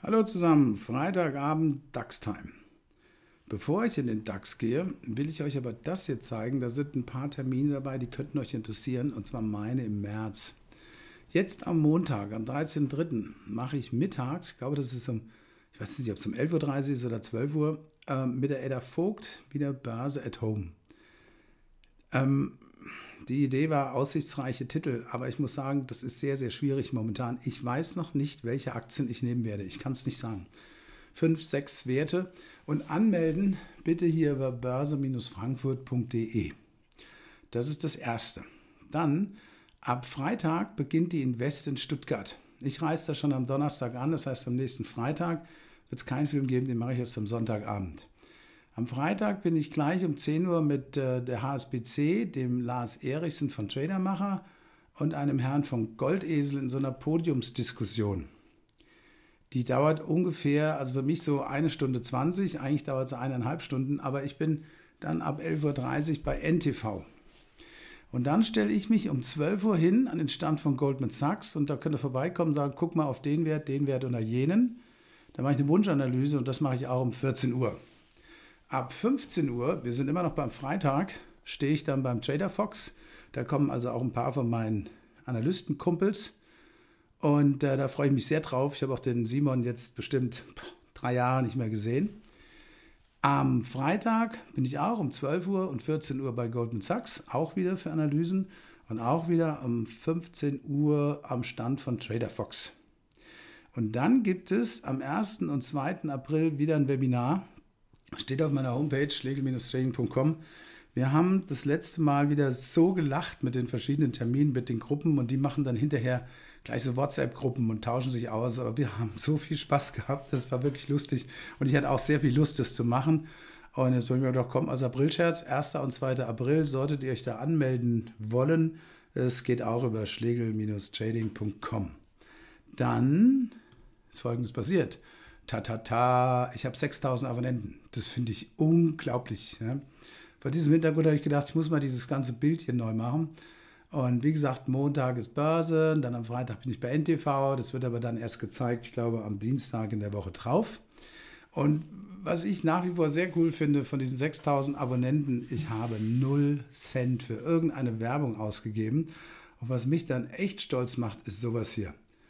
Hallo zusammen, Freitagabend DAX-Time. Bevor ich in den DAX gehe, will ich euch aber das hier zeigen. Da sind ein paar Termine dabei, die könnten euch interessieren, und zwar meine im März. Jetzt am Montag, am 13.03. mache ich mittags, ich glaube, das ist ich weiß nicht, ob es um 11:30 Uhr ist oder 12 Uhr, mit der Edda Vogt wieder Börse at Home. Die Idee war aussichtsreiche Titel, aber ich muss sagen, das ist sehr, sehr schwierig momentan. Ich weiß noch nicht, welche Aktien ich nehmen werde. Ich kann es nicht sagen. 5, 6 Werte und anmelden bitte hier über börse-frankfurt.de. Das ist das Erste. Dann ab Freitag beginnt die Invest in Stuttgart. Ich reise da schon am Donnerstag an, das heißt am nächsten Freitag wird es keinen Film geben, den mache ich erst am Sonntagabend. Am Freitag bin ich gleich um 10 Uhr mit der HSBC, dem Lars Erichsen von Tradermacher und einem Herrn von Goldesel in so einer Podiumsdiskussion. Die dauert ungefähr, also für mich so 1 Stunde 20, eigentlich dauert sie 1,5 Stunden, aber ich bin dann ab 11:30 Uhr bei NTV. Und dann stelle ich mich um 12 Uhr hin an den Stand von Goldman Sachs und da könnt ihr vorbeikommen und sagen, guck mal auf den Wert oder jenen. Da mache ich eine Wunschanalyse und das mache ich auch um 14 Uhr. Ab 15 Uhr, wir sind immer noch beim Freitag, stehe ich dann beim Trader Fox. Da kommen also auch ein paar von meinen Analystenkumpels. Und da freue ich mich sehr drauf. Ich habe auch den Simon jetzt bestimmt 3 Jahre nicht mehr gesehen. Am Freitag bin ich auch um 12 Uhr und 14 Uhr bei Goldman Sachs, auch wieder für Analysen und auch wieder um 15 Uhr am Stand von Trader Fox. Und dann gibt es am 1. und 2. April wieder ein Webinar. Steht auf meiner Homepage schlegel-trading.com. Wir haben das letzte Mal wieder so gelacht mit den verschiedenen Terminen, mit den Gruppen und die machen dann hinterher gleich so WhatsApp-Gruppen und tauschen sich aus. Aber wir haben so viel Spaß gehabt, das war wirklich lustig und ich hatte auch sehr viel Lust, das zu machen. Und jetzt wollen wir doch kommen, als Aprilscherz, 1. und 2. April, solltet ihr euch da anmelden wollen. Es geht auch über schlegel-trading.com. Dann ist Folgendes passiert. Ich habe 6.000 Abonnenten. Das finde ich unglaublich. Ja. Vor diesem Hintergrund habe ich gedacht, ich muss mal dieses ganze Bild hier neu machen. Und wie gesagt, Montag ist Börse, dann am Freitag bin ich bei NTV. Das wird aber dann erst gezeigt, ich glaube, am Dienstag in der Woche drauf. Und was ich nach wie vor sehr cool finde von diesen 6.000 Abonnenten, ich habe 0 Cent für irgendeine Werbung ausgegeben. Und was mich dann echt stolz macht, ist sowas hier.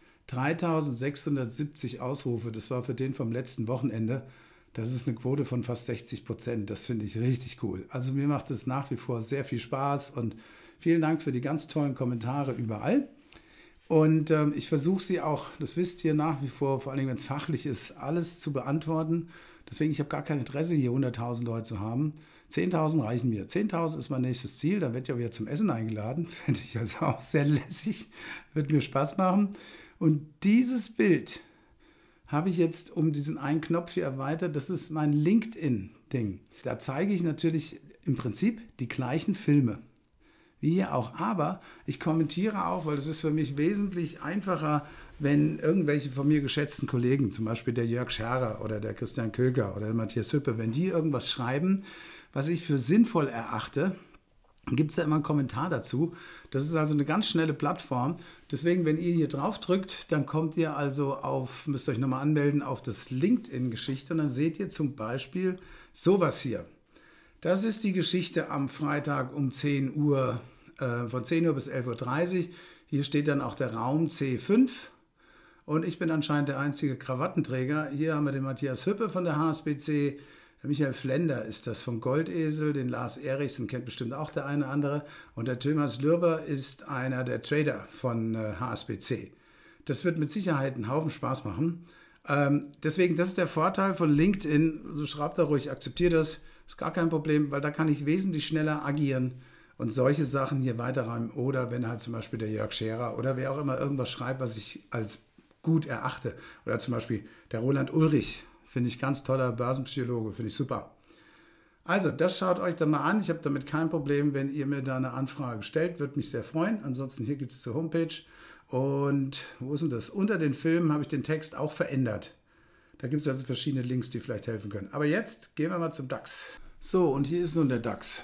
3.670 Ausrufe, das war für den vom letzten Wochenende. Das ist eine Quote von fast 60%. Das finde ich richtig cool. Also mir macht es nach wie vor sehr viel Spaß und vielen Dank für die ganz tollen Kommentare überall. Und ich versuche sie auch, das wisst ihr nach wie vor, vor allem wenn es fachlich ist, alles zu beantworten. Deswegen, ich habe gar kein Interesse, hier 100.000 Leute zu haben. 10.000 reichen mir. 10.000 ist mein nächstes Ziel. Dann werde ich auch wieder zum Essen eingeladen. Fände ich also auch sehr lässig. Wird mir Spaß machen. Und dieses Bild habe ich jetzt um diesen einen Knopf hier erweitert. Das ist mein LinkedIn-Ding. Da zeige ich natürlich im Prinzip die gleichen Filme. Wie hier auch. Aber ich kommentiere auch, weil es ist für mich wesentlich einfacher, wenn irgendwelche von mir geschätzten Kollegen, zum Beispiel der Jörg Scherer oder der Christian Köger oder der Matthias Hüppe, wenn die irgendwas schreiben, was ich für sinnvoll erachte, gibt es da immer einen Kommentar dazu. Das ist also eine ganz schnelle Plattform. Deswegen, wenn ihr hier drauf drückt, dann kommt ihr also auf, müsst ihr euch nochmal anmelden, auf das LinkedIn-Geschichte und dann seht ihr zum Beispiel sowas hier. Das ist die Geschichte am Freitag um 10 Uhr, von 10 Uhr bis 11:30 Uhr. Hier steht dann auch der Raum C5 und ich bin anscheinend der einzige Krawattenträger. Hier haben wir den Matthias Hüppe von der HSBC, der Michael Flender ist das vom Goldesel, den Lars Erichsen kennt bestimmt auch der eine oder andere und der Thomas Lürber ist einer der Trader von HSBC. Das wird mit Sicherheit einen Haufen Spaß machen. Deswegen, das ist der Vorteil von LinkedIn. So schreibt da ruhig, akzeptiert das, ist gar kein Problem, weil da kann ich wesentlich schneller agieren und solche Sachen hier weiterräumen. Oder wenn halt zum Beispiel der Jörg Scherer oder wer auch immer irgendwas schreibt, was ich als gut erachte. Oder zum Beispiel der Roland Ulrich, finde ich ganz toller Börsenpsychologe, finde ich super. Also, das schaut euch dann mal an. Ich habe damit kein Problem, wenn ihr mir da eine Anfrage stellt. Würde mich sehr freuen. Ansonsten hier geht es zur Homepage. Und wo ist denn das? Unter den Filmen habe ich den Text auch verändert. Da gibt es also verschiedene Links, die vielleicht helfen können. Aber jetzt gehen wir mal zum DAX. So, und hier ist nun der DAX.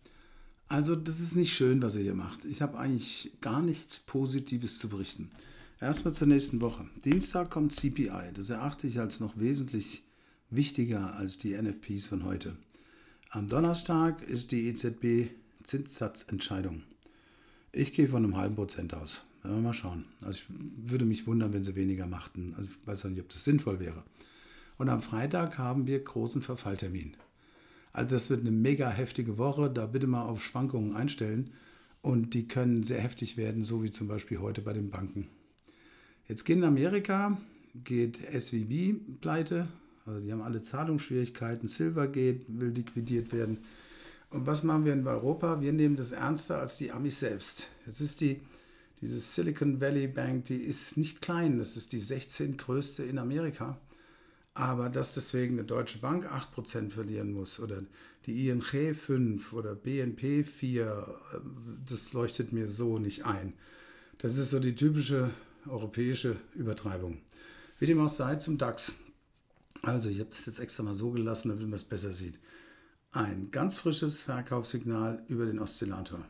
Also, das ist nicht schön, was er hier macht. Ich habe eigentlich gar nichts Positives zu berichten. Erstmal zur nächsten Woche. Dienstag kommt CPI. Das erachte ich als noch wesentlich wichtiger als die NFPs von heute. Am Donnerstag ist die EZB-Zinssatzentscheidung. Ich gehe von einem halben Prozent aus. Mal schauen. Also ich würde mich wundern, wenn sie weniger machten. Also ich weiß auch nicht, ob das sinnvoll wäre. Und am Freitag haben wir großen Verfalltermin. Also das wird eine mega heftige Woche. Da bitte mal auf Schwankungen einstellen. Und die können sehr heftig werden, so wie zum Beispiel heute bei den Banken. Jetzt geht in Amerika, geht SVB pleite. Also die haben alle Zahlungsschwierigkeiten. Silvergate will liquidiert werden. Und was machen wir in Europa? Wir nehmen das ernster als die Amis selbst. Jetzt ist diese Silicon Valley Bank, die ist nicht klein. Das ist die 16. größte in Amerika. Aber dass deswegen eine Deutsche Bank 8% verlieren muss oder die ING 5 oder BNP 4, das leuchtet mir so nicht ein. Das ist so die typische europäische Übertreibung. Wie dem auch sei, zum DAX. Also ich habe das jetzt extra mal so gelassen, damit man es besser sieht. Ein ganz frisches Verkaufssignal über den Oszillator.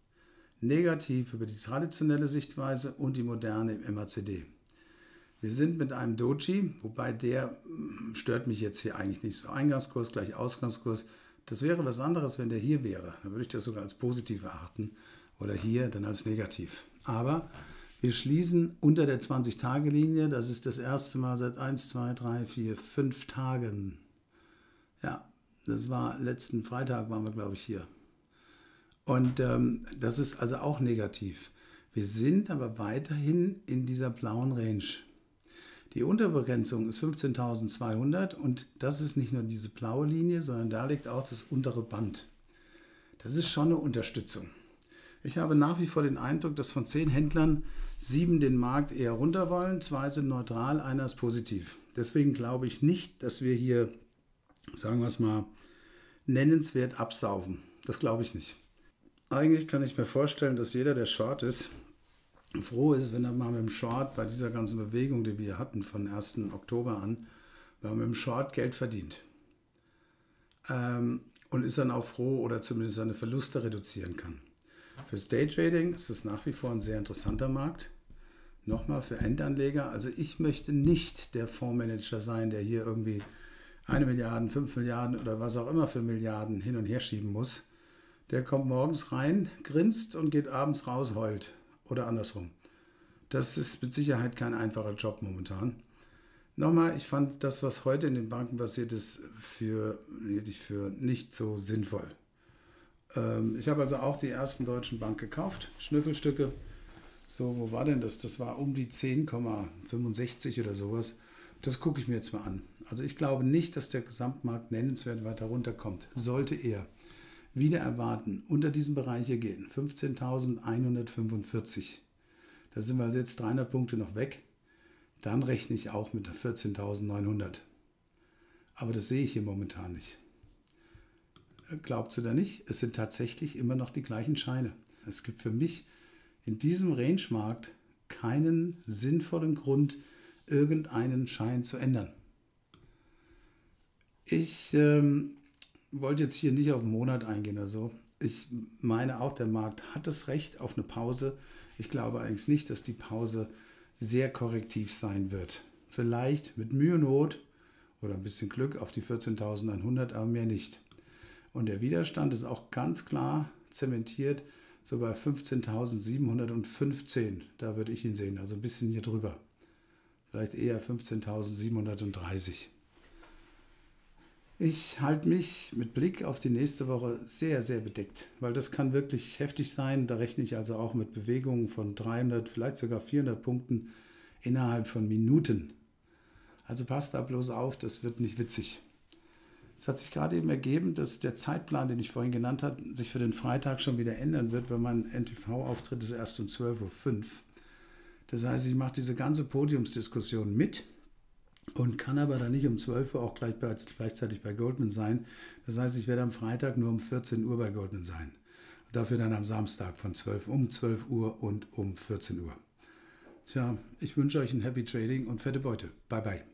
Negativ über die traditionelle Sichtweise und die moderne im MACD. Wir sind mit einem Doji, wobei der stört mich jetzt hier eigentlich nicht so. Eingangskurs gleich Ausgangskurs. Das wäre was anderes, wenn der hier wäre. Dann würde ich das sogar als positiv erachten. Oder hier dann als negativ. Aber wir schließen unter der 20-Tage-Linie. Das ist das erste Mal seit 1, 2, 3, 4, 5 Tagen. Ja, das war letzten Freitag, waren wir, glaube ich, hier. Und das ist also auch negativ. Wir sind aber weiterhin in dieser blauen Range. Die Unterbegrenzung ist 15.200 und das ist nicht nur diese blaue Linie, sondern da liegt auch das untere Band. Das ist schon eine Unterstützung. Ich habe nach wie vor den Eindruck, dass von 10 Händlern 7 den Markt eher runter wollen, 2 sind neutral, einer ist positiv. Deswegen glaube ich nicht, dass wir hier, sagen wir es mal, nennenswert absaufen. Das glaube ich nicht. Eigentlich kann ich mir vorstellen, dass jeder, der Short ist, froh ist, wenn er mal mit dem Short bei dieser ganzen Bewegung, die wir hatten von 1. Oktober an, wenn man mit dem Short Geld verdient. Und ist dann auch froh oder zumindest seine Verluste reduzieren kann. Fürs Daytrading ist es nach wie vor ein sehr interessanter Markt. Nochmal für Endanleger. Also ich möchte nicht der Fondsmanager sein, der hier irgendwie 1 Milliarde, 5 Milliarden oder was auch immer für Milliarden hin und her schieben muss. Der kommt morgens rein, grinst und geht abends raus, heult. Oder andersrum. Das ist mit Sicherheit kein einfacher Job momentan. Nochmal, ich fand das, was heute in den Banken passiert ist, für nicht so sinnvoll. Ich habe also auch die ersten Deutschen Bank gekauft, Schnüffelstücke. So, wo war denn das? Das war um die 10,65 oder sowas. Das gucke ich mir jetzt mal an. Also ich glaube nicht, dass der Gesamtmarkt nennenswert weiter runterkommt. Sollte er wieder erwarten, unter diesem Bereich hier gehen, 15.145. Da sind wir also jetzt 300 Punkte noch weg. Dann rechne ich auch mit der 14.900. Aber das sehe ich hier momentan nicht. Glaubt ihr da nicht? Es sind tatsächlich immer noch die gleichen Scheine. Es gibt für mich in diesem Range-Markt keinen sinnvollen Grund, irgendeinen Schein zu ändern. Ich wollte jetzt hier nicht auf einen Monat eingehen oder so. Ich meine auch, der Markt hat das Recht auf eine Pause. Ich glaube allerdings nicht, dass die Pause sehr korrektiv sein wird. Vielleicht mit Mühe und Not oder ein bisschen Glück auf die 14.100, aber mehr nicht. Und der Widerstand ist auch ganz klar zementiert, so bei 15.715. Da würde ich ihn sehen, also ein bisschen hier drüber. Vielleicht eher 15.730. Ich halte mich mit Blick auf die nächste Woche sehr, sehr bedeckt, weil das kann wirklich heftig sein. Da rechne ich also auch mit Bewegungen von 300, vielleicht sogar 400 Punkten innerhalb von Minuten. Also passt da bloß auf, das wird nicht witzig. Es hat sich gerade eben ergeben, dass der Zeitplan, den ich vorhin genannt habe, sich für den Freitag schon wieder ändern wird, weil mein NTV-Auftritt ist erst um 12.05 Uhr. Das heißt, ich mache diese ganze Podiumsdiskussion mit und kann aber dann nicht um 12 Uhr auch gleichzeitig bei Goldman sein. Das heißt, ich werde am Freitag nur um 14 Uhr bei Goldman sein. Und dafür dann am Samstag um 12 Uhr und um 14 Uhr. Tja, ich wünsche euch ein Happy Trading und fette Beute. Bye bye.